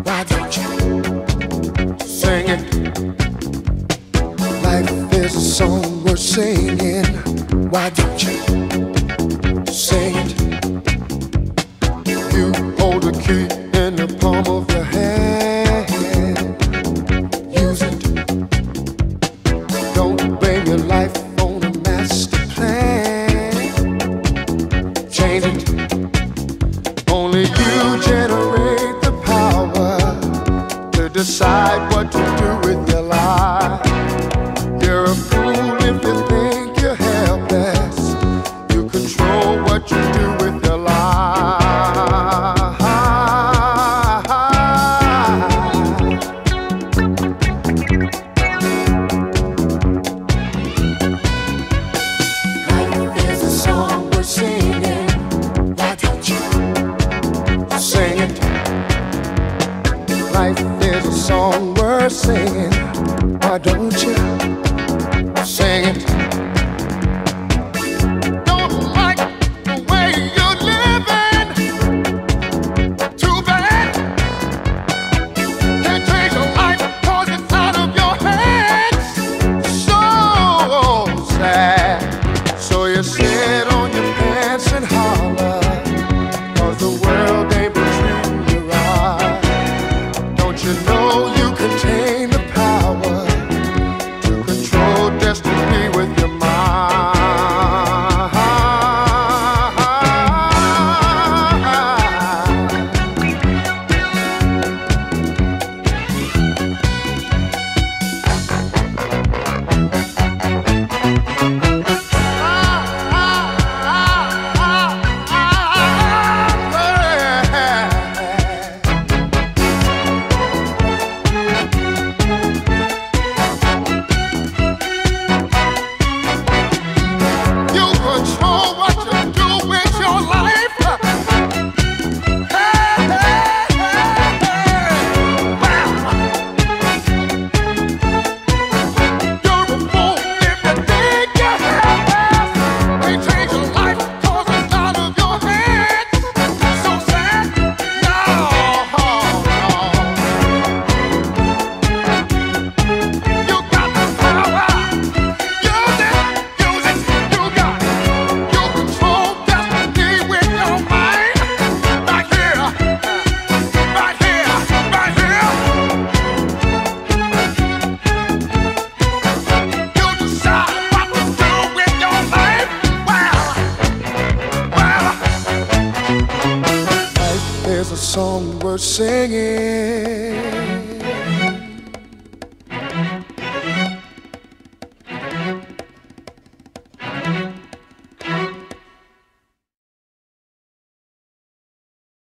Why don't you sing it? Life is a song worth singing. Why don't you sing it? You hold the key in the palm of your hand. Use it. Don't blame your life on a master plan. Change it. Only you generate the power to decide what to do with your life. You're a fool if you think you're helpless. You control what you do with your life. Life is a song we're singing. Why don't you sing it? Life is a song worth singing. Why don't you sing it? Don't like the way you're living. Too bad. Can't change your life 'cause it's out of your hands. So sad. So you sit on your pants and holler, 'cause the world ain't treating you right. Don't you know you contain the power to control destiny with your mind? You control what you do with your life. Hey, hey, hey, hey. Wow. You're a fool if you think you're helpless. Can't change your life 'cause it's out of your hands. So sad. No, no. You got the power. Use it, use it. You got it. You control destiny with your mind. Right here, right here, right here. You decide what to do with your life. Well, life is a song worth singing.